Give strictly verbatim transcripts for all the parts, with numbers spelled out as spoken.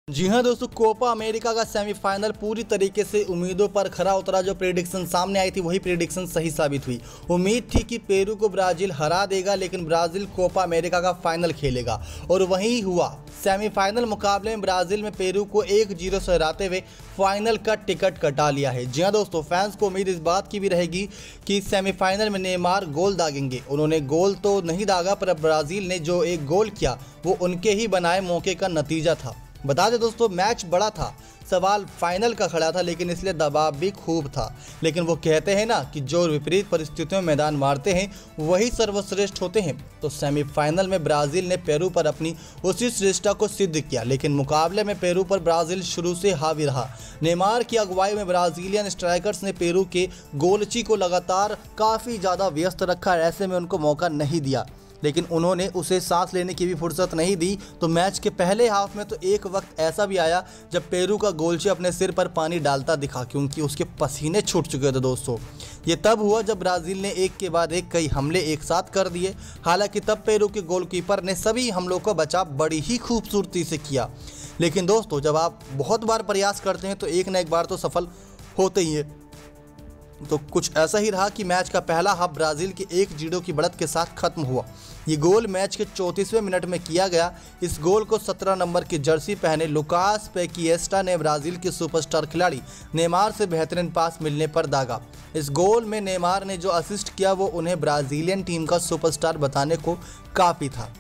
जी हाँ दोस्तों, Copa America का सेमीफाइनल पूरी तरीके से उम्मीदों पर खरा उतरा। जो प्रेडिक्शन सामने आई थी वही प्रेडिक्शन सही साबित हुई। उम्मीद थी कि पेरू को ब्राज़ील हरा देगा, लेकिन ब्राज़ील कोपा अमेरिका का फाइनल खेलेगा और वही हुआ। सेमीफाइनल मुकाबले में ब्राज़ील में पेरू को एक जीरो से हराते हुए फाइनल का टिकट कटा लिया है। जी हाँ दोस्तों, फैंस को उम्मीद इस बात की भी रहेगी कि सेमीफाइनल में नेमार गोल दागेंगे। उन्होंने गोल तो नहीं दागा, पर ब्राज़ील ने जो एक गोल किया वो उनके ही बनाए मौके का नतीजा था। बता दें दोस्तों, मैच बड़ा था, सवाल फाइनल का खड़ा था, लेकिन इसलिए दबाव भी खूब था। लेकिन वो कहते हैं ना कि जो विपरीत परिस्थितियों में मैदान मारते हैं वही सर्वश्रेष्ठ होते हैं। तो सेमीफाइनल में ब्राज़ील ने पेरू पर अपनी उसी श्रेष्ठता को सिद्ध किया, लेकिन मुकाबले में पेरू पर ब्राज़ील शुरू से हावी रहा। नेमार की अगुवाई में ब्राज़ीलियन स्ट्राइकर्स ने पेरू के गोलची को लगातार काफ़ी ज़्यादा व्यस्त रखा, ऐसे में उनको मौका नहीं दिया, लेकिन उन्होंने उसे सांस लेने की भी फुर्सत नहीं दी। तो मैच के पहले हाफ में तो एक वक्त ऐसा भी आया जब पेरू का गोलची अपने सिर पर पानी डालता दिखा, क्योंकि उसके पसीने छूट चुके थे दोस्तों। ये तब हुआ जब ब्राज़ील ने एक के बाद एक कई हमले एक साथ कर दिए। हालांकि तब पेरू के गोलकीपर ने सभी हमलों का बचाव बड़ी ही खूबसूरती से किया। लेकिन दोस्तों, जब आप बहुत बार प्रयास करते हैं तो एक न एक बार तो सफल होते ही है। तो कुछ ऐसा ही रहा कि मैच का पहला हाफ ब्राज़ील के एक जीरो की बढ़त के साथ खत्म हुआ। ये गोल मैच के चौंतीसवें मिनट में किया गया। इस गोल को सत्रह नंबर की जर्सी पहने लुकास पैकिएस्टा ने ब्राज़ील के सुपरस्टार खिलाड़ी नेमार से बेहतरीन पास मिलने पर दागा। इस गोल में नेमार ने जो असिस्ट किया वो उन्हें ब्राज़ीलियन टीम का सुपरस्टार बताने को काफ़ी था।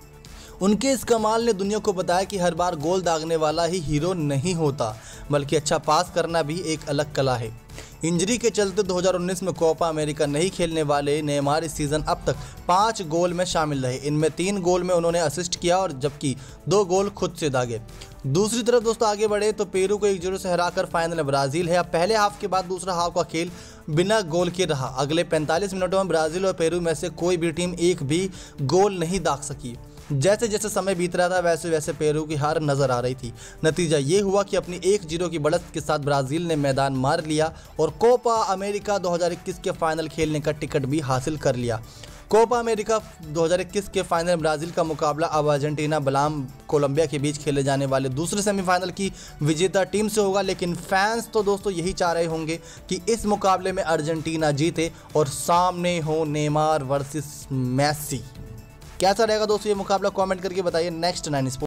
उनके इस कमाल ने दुनिया को बताया कि हर बार गोल दागने वाला ही हीरो नहीं होता, बल्कि अच्छा पास करना भी एक अलग कला है। इंजरी के चलते दो हज़ार उन्नीस में कोपा अमेरिका नहीं खेलने वाले नेमार इस सीज़न अब तक पाँच गोल में शामिल रहे। इनमें तीन गोल में उन्होंने असिस्ट किया और जबकि दो गोल खुद से दागे। दूसरी तरफ दोस्तों आगे बढ़े तो पेरू को एक जीरो से हराकर फाइनल में ब्राज़ील है। अब पहले हाफ के बाद दूसरा हाफ का खेल बिना गोल के रहा। अगले पैंतालीस मिनटों में ब्राज़ील और पेरू में से कोई भी टीम एक भी गोल नहीं दाग सकी। जैसे जैसे समय बीत रहा था वैसे वैसे पेरू की हार नजर आ रही थी। नतीजा ये हुआ कि अपनी एक जीरो की बढ़त के साथ ब्राज़ील ने मैदान मार लिया और कोपा अमेरिका दो हज़ार इक्कीस के फाइनल खेलने का टिकट भी हासिल कर लिया। कोपा अमेरिका दो हज़ार इक्कीस के फाइनल में ब्राज़ील का मुकाबला अब अर्जेंटीना बनाम कोलंबिया के बीच खेले जाने वाले दूसरे सेमीफाइनल की विजेता टीम से होगा। लेकिन फैंस तो दोस्तों यही चाह रहे होंगे कि इस मुकाबले में अर्जेंटीना जीते और सामने हो नेमार वर्सेस मेसी। कैसा रहेगा दोस्तों ये मुकाबला, कमेंट करके बताइए। Next nine sports